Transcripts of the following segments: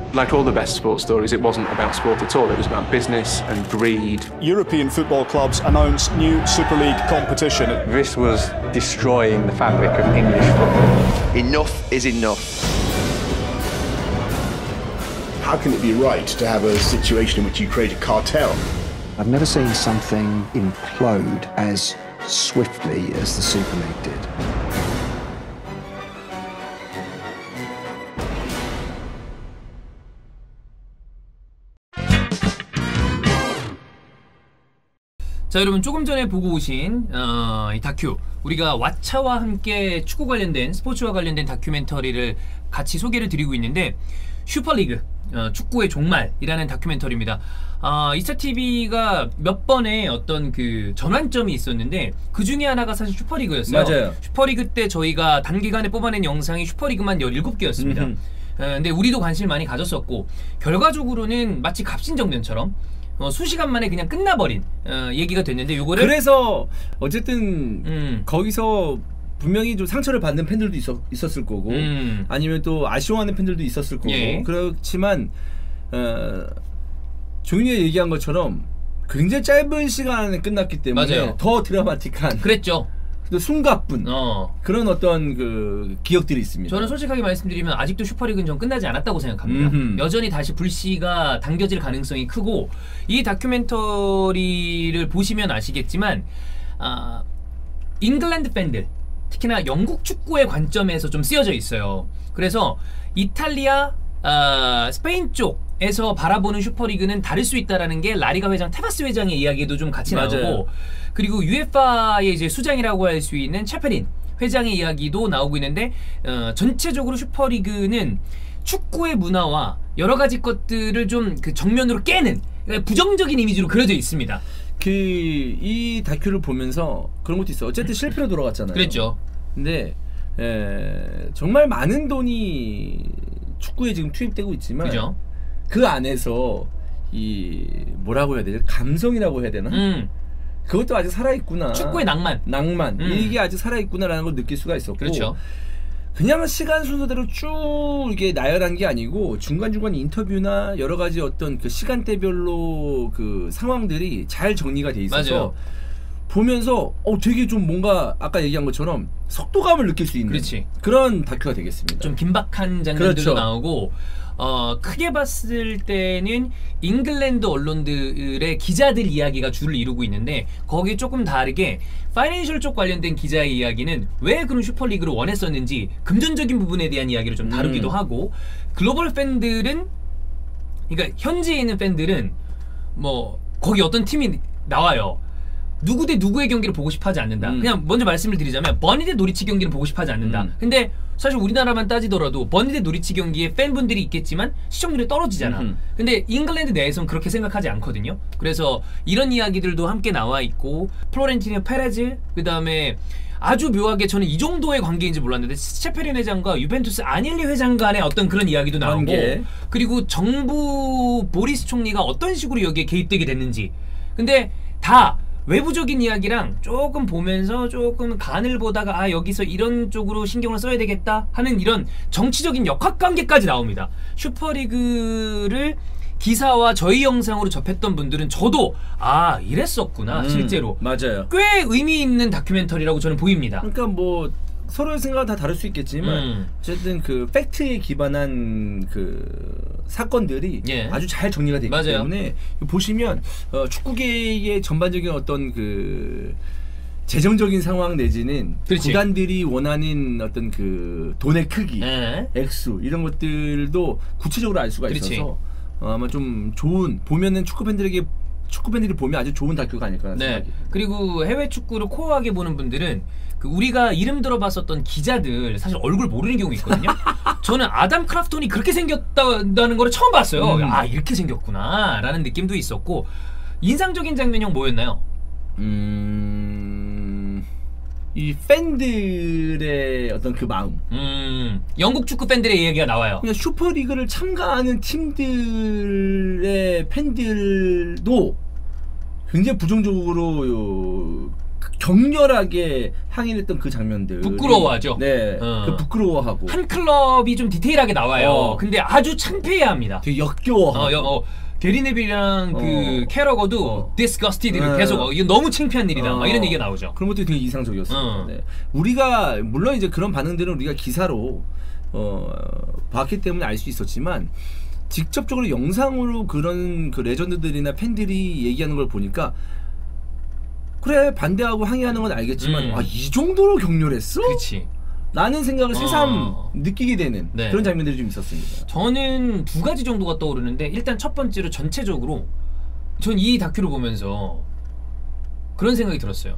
Like all the best sports stories, it wasn't about sport at all. It was about business and greed. European football clubs announce new Super League competition. This was destroying the fabric of English football. Enough is enough. How can it be right to have a situation in which you create a cartel? I've never seen something implode as swiftly as the Super League did. 자, 여러분 조금 전에 보고 오신 이 다큐, 우리가 왓챠와 함께 축구 관련된, 스포츠와 관련된 다큐멘터리를 같이 소개를 드리고 있는데, 슈퍼리그 축구의 종말이라는 다큐멘터리입니다. 이스타TV가 몇 번의 어떤 그 전환점이 있었는데 그 중에 하나가 사실 슈퍼리그였어요. 맞아요. 슈퍼리그 때 저희가 단기간에 뽑아낸 영상이 슈퍼리그만 17개였습니다. 근데 우리도 관심을 많이 가졌었고, 결과적으로는 마치 갑신정변처럼 수시간 만에 그냥 끝나버린 얘기가 됐는데, 요거를 그래서 어쨌든 거기서 분명히 좀 상처를 받는 팬들도 있었을 거고, 아니면 또 아쉬워하는 팬들도 있었을 거고. 예. 그렇지만 종윤이가 얘기한 것처럼 굉장히 짧은 시간에 끝났기 때문에 맞아요. 더 드라마틱한, 그랬죠. 또 숨가쁜 그런 어떤 그 기억들이 있습니다. 저는 솔직하게 말씀드리면 아직도 슈퍼리그는 좀 끝나지 않았다고 생각합니다. 여전히 다시 불씨가 당겨질 가능성이 크고, 이 다큐멘터리를 보시면 아시겠지만 잉글랜드 팬들, 특히나 영국 축구의 관점에서 좀 쓰여져 있어요. 그래서 이탈리아, 스페인 쪽에서 바라보는 슈퍼리그는 다를 수 있다라는 게 라리가 회장 테바스 회장의 이야기에도 좀 같이 나오고, 그리고 UEFA의 이제 수장이라고 할 수 있는 차페린 회장의 이야기도 나오고 있는데, 전체적으로 슈퍼리그는 축구의 문화와 여러 가지 것들을 좀 그 정면으로 깨는, 그러니까 부정적인 이미지로 그려져 있습니다. 이 다큐를 보면서 그런 것도 있어. 어쨌든 실패로 돌아갔잖아요. 그랬죠. 근데 정말 많은 돈이 축구에 지금 투입되고 있지만, 그죠? 그 안에서 이 뭐라고 해야 되지? 감성이라고 해야 되나? 그것도 아직 살아있구나. 축구의 낭만. 이게 아직 살아있구나라는 걸 느낄 수가 있었고, 그렇죠. 그냥 시간 순서대로 쭉 이게 나열한 게 아니고 중간중간 인터뷰나 여러 가지 어떤 그 시간대별로 그 상황들이 잘 정리가 돼 있어서, 맞아요. 보면서 되게 좀 뭔가 아까 얘기한 것처럼 속도감을 느낄 수 있는, 그렇지. 그런 다큐가 되겠습니다. 좀 긴박한 장면들도 그렇죠. 나오고, 크게 봤을 때는 잉글랜드 언론들의 기자들 이야기가 줄을 이루고 있는데, 거기에 조금 다르게 파이낸셜 쪽 관련된 기자의 이야기는 왜 그런 슈퍼리그를 원했었는지 금전적인 부분에 대한 이야기를 좀 다루기도 하고, 글로벌 팬들은, 그러니까 현지에 있는 팬들은 뭐 거기 어떤 팀이 나와요, 누구 대 누구의 경기를 보고 싶어 하지 않는다. 그냥 먼저 말씀을 드리자면 버니 대 노리치 경기를 보고 싶어 하지 않는다. 근데 사실 우리나라만 따지더라도 버니 대 노리치 경기에 팬분들이 있겠지만 시청률이 떨어지잖아. 근데 잉글랜드 내에서는 그렇게 생각하지 않거든요. 그래서 이런 이야기들도 함께 나와 있고, 플로렌티노 페레즈, 그 다음에 아주 묘하게 저는 이 정도의 관계인지 몰랐는데 차페린 회장과 유벤투스 아닐리 회장 간의 어떤 그런 이야기도 나오고, 그리고 정부 보리스 총리가 어떤 식으로 여기에 개입되게 됐는지. 근데 다 외부적인 이야기랑 조금 보면서 조금 간을 보다가 여기서 이런 쪽으로 신경을 써야 되겠다 하는 이런 정치적인 역학관계까지 나옵니다. 슈퍼리그를 기사와 저희 영상으로 접했던 분들은 저도 이랬었구나, 실제로. 맞아요. 꽤 의미 있는 다큐멘터리라고 저는 보입니다. 그러니까 뭐 서로의 생각은 다 다를 수 있겠지만 어쨌든 그 팩트에 기반한 그 사건들이 아주 잘 정리가 되기 때문에 보시면 축구계의 전반적인 어떤 그 재정적인 상황 내지는 구단들이 원하는 어떤 그 돈의 크기, 액수 이런 것들도 구체적으로 알 수가 있어서 아마 좀 좋은, 보면은 축구팬들이 보면 아주 좋은 다큐가 아닐까 생각이. 그리고 해외 축구를 코어하게 보는 분들은 그 우리가 이름 들어봤었던 기자들 사실 얼굴 모르는 경우 있거든요. 저는 아담 크라프톤이 그렇게 생겼다는 걸 처음 봤어요. 이렇게 생겼구나 라는 느낌도 있었고, 인상적인 장면이 뭐였나요? 이 팬들의 어떤 그 마음. 영국 축구 팬들의 이야기가 나와요. 그냥 슈퍼리그를 참가하는 팀들의 팬들도 굉장히 부정적으로 격렬하게 항의했던 그 장면들 부끄러워하죠. 네, 그 부끄러워하고 한 클럽이 좀 디테일하게 나와요. 근데 아주 창피해합니다. 되게 역겨워하고. 게리 네빌이랑 그 캐러거도 disgusted 계속 이거 너무 창피한 일이다. 막 이런 얘기가 나오죠. 그런 것도 되게 인상적이었어요. 네. 우리가 물론 이제 그런 반응들은 우리가 기사로 봤기 때문에 알 수 있었지만 직접적으로 영상으로 그런 그 레전드들이나 팬들이 얘기하는 걸 보니까 그래 반대하고 항의하는 건 알겠지만 이 정도로 격렬했어? 그렇지. 라는 생각을 새삼 느끼게 되는 그런 장면들이 좀 있었습니다. 저는 두 가지 정도가 떠오르는데 일단 첫 번째로 전체적으로 전 이 다큐를 보면서 그런 생각이 들었어요.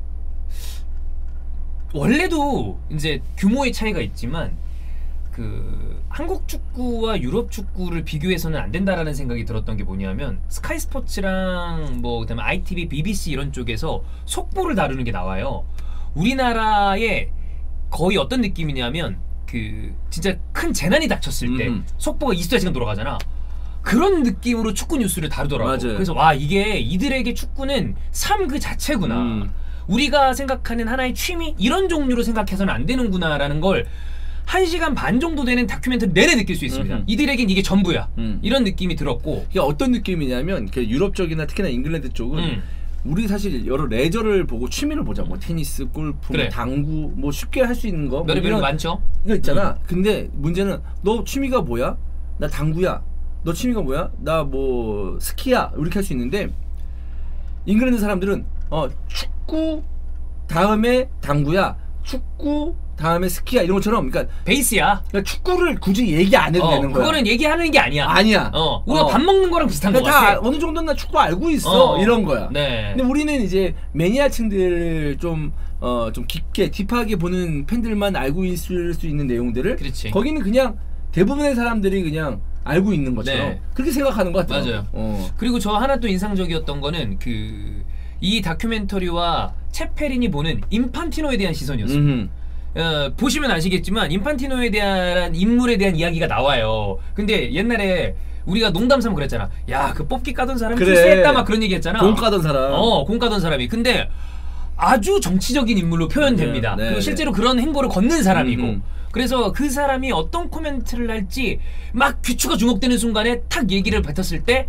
원래도 이제 규모의 차이가 있지만 그 한국 축구와 유럽 축구를 비교해서는 안 된다라는 생각이 들었던 게 뭐냐면 스카이 스포츠랑 뭐 그다음에 ITV, BBC 이런 쪽에서 속보를 다루는 게 나와요. 우리나라에 거의 어떤 느낌이냐면 그 진짜 큰 재난이 닥쳤을 때 속보가 24시간 돌아가잖아. 그런 느낌으로 축구 뉴스를 다루더라고. 맞아요. 그래서 와 이게 이들에게 축구는 삶 그 자체구나. 우리가 생각하는 하나의 취미 이런 종류로 생각해서는 안 되는구나라는 걸 1시간 반 정도 되는 다큐멘터리 내내 느낄 수 있습니다. 이들에겐 이게 전부야. 이런 느낌이 들었고. 이게 어떤 느낌이냐면 그 유럽 쪽이나 특히나 잉글랜드 쪽은 우리 사실 여러 레저를 보고 취미를 보자. 뭐 테니스, 골프, 그래. 뭐 당구, 뭐 쉽게 할 수 있는 거. 몇 이런 많죠. 이거 있잖아. 근데 문제는 너 취미가 뭐야? 나 당구야. 너 취미가 뭐야? 나 뭐 스키야. 이렇게 할 수 있는데 잉글랜드 사람들은 축구 다음에 당구야. 축구 다음에 스키야 이런 것처럼 그러니까 베이스야. 그러니까 축구를 굳이 얘기 안 해도 되는 거야. 그거는 얘기하는 게 아니야. 아니야. 우리가 밥 먹는 거랑 비슷한 거 같아. 다 어느 정도는 나 축구 알고 있어. 이런 거야. 네. 근데 우리는 이제 매니아층들 좀 깊게 딥하게 보는 팬들만 알고 있을 수 있는 내용들을 그렇지. 거기는 그냥 대부분의 사람들이 그냥 알고 있는 것처럼 네. 그렇게 생각하는 것 같아요. 맞아요. 그리고 저 하나 또 인상적이었던 거는 이 다큐멘터리와 채페린이 보는 인판티노에 대한 시선이었어요. 보시면 아시겠지만 인판티노에 대한 인물에 대한 이야기가 나와요. 근데 옛날에 우리가 농담삼아 그랬잖아. 야, 그 뽑기 까던 사람이 출세했다 막 그런 얘기했잖아. 공 까던 사람. 공 까던 사람이. 근데 아주 정치적인 인물로 표현됩니다. 그리고 실제로 그런 행보를 걷는 사람이고. 그래서 그 사람이 어떤 코멘트를 할지 막 귀추가 주목되는 순간에 탁 얘기를 뱉었을 때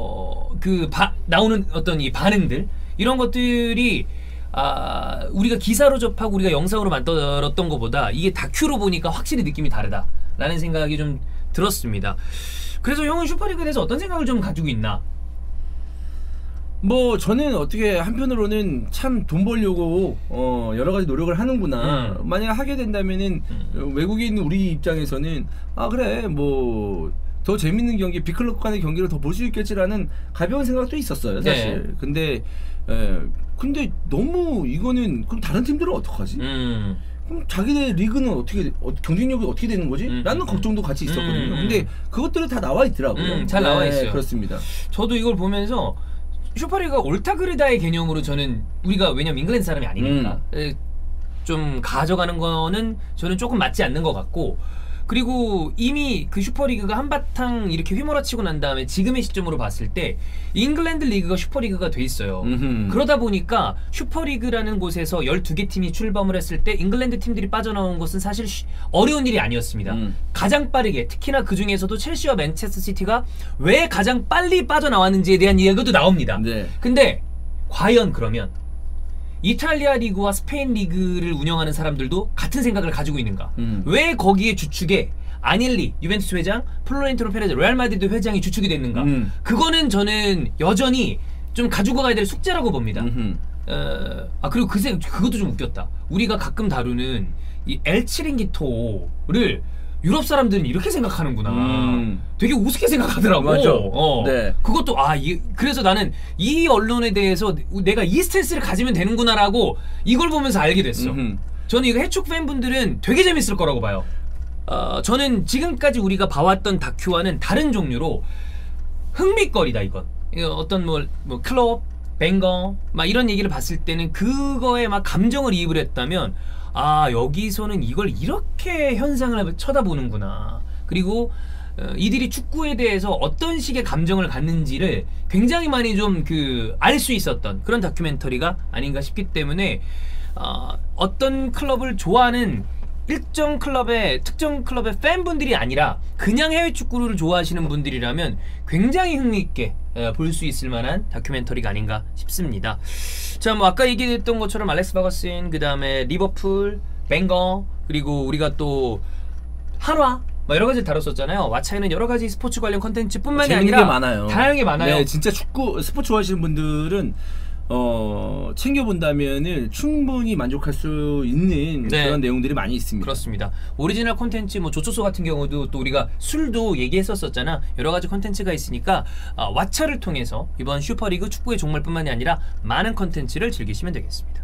나오는 어떤 이 반응들 이런 것들이 우리가 기사로 접하고 우리가 영상으로 만들었던 것보다 이게 다큐로 보니까 확실히 느낌이 다르다라는 생각이 좀 들었습니다. 그래서 형은 슈퍼리그에 대해서 어떤 생각을 좀 가지고 있나? 뭐 저는 어떻게 한편으로는 참 돈 벌려고 여러 가지 노력을 하는구나. 만약 하게 된다면은 외국에 있는 우리 입장에서는 그래 뭐 더 재밌는 경기, 빅클럽 간의 경기를 더 볼 수 있겠지라는 가벼운 생각도 있었어요, 사실. 근데 너무 이거는 그럼 다른 팀들은 어떡하지? 그럼 자기네 리그는 어떻게 경쟁력이 어떻게 되는 거지? 라는 걱정도 같이 있었거든요. 근데 그것들은 다 나와 있더라고요. 잘 나와 있어요. 그렇습니다. 저도 이걸 보면서 슈퍼리그가 옳다 그르다의 개념으로 저는 우리가 왜냐면 잉글랜드 사람이 아니니까 좀 가져가는 거는 저는 조금 맞지 않는 것 같고 그리고 이미 그 슈퍼리그가 한바탕 이렇게 휘몰아치고 난 다음에 지금의 시점으로 봤을 때 잉글랜드 리그가 슈퍼리그가 돼 있어요. 그러다 보니까 슈퍼리그라는 곳에서 12개 팀이 출범을 했을 때 잉글랜드 팀들이 빠져나온 것은 사실 어려운 일이 아니었습니다. 가장 빠르게 특히나 그 중에서도 첼시와 맨체스터 시티가 왜 가장 빨리 빠져나왔는지에 대한 이야기도 나옵니다. 근데 과연 그러면 이탈리아 리그와 스페인 리그를 운영하는 사람들도 같은 생각을 가지고 있는가? 왜 거기에 주축에 아닐리, 유벤투스 회장, 플로렌티노 페레즈, 레알 마드리드 회장이 주축이 됐는가? 그거는 저는 여전히 좀 가지고 가야 될 숙제라고 봅니다. 그리고 그것도 좀 웃겼다. 우리가 가끔 다루는 이 엘 치링기토를 유럽 사람들은 이렇게 생각하는구나. 되게 우습게 생각하더라고. 맞아. 네. 그것도 그래서 나는 이 언론에 대해서 내가 이 스탠스를 가지면 되는구나라고 이걸 보면서 알게 됐어. 저는 이거 해축 팬분들은 되게 재밌을 거라고 봐요. 저는 지금까지 우리가 봐왔던 다큐와는 다른 종류로 흥미거리다 이건. 어떤 뭐 클럽, 뱅거 막 이런 얘기를 봤을 때는 그거에 막 감정을 이입을 했다면 여기서는 이걸 이렇게 현상을 쳐다보는구나. 그리고 이들이 축구에 대해서 어떤 식의 감정을 갖는지를 굉장히 많이 좀 알 수 있었던 그런 다큐멘터리가 아닌가 싶기 때문에 어떤 클럽을 좋아하는 특정 클럽의 팬분들이 아니라 그냥 해외 축구를 좋아하시는 분들이라면 굉장히 흥미있게 볼 수 있을 만한 다큐멘터리가 아닌가 싶습니다. 자, 뭐 아까 얘기했던 것처럼 알렉스 버거슨, 그 다음에 리버풀, 벵거, 그리고 우리가 또 한화 여러 가지 다뤘었잖아요. 왓챠에는 여러 가지 스포츠 관련 컨텐츠뿐만이 아니라 많아요. 다양하게 많아요. 네, 진짜 축구 스포츠 좋아하시는 분들은 챙겨본다면은 충분히 만족할 수 있는 그런 내용들이 많이 있습니다. 그렇습니다. 오리지널 콘텐츠 뭐 조초소 같은 경우도 또 우리가 술도 얘기했었잖아. 여러 가지 콘텐츠가 있으니까 왓챠를 통해서 이번 슈퍼리그 축구의 종말뿐만이 아니라 많은 콘텐츠를 즐기시면 되겠습니다.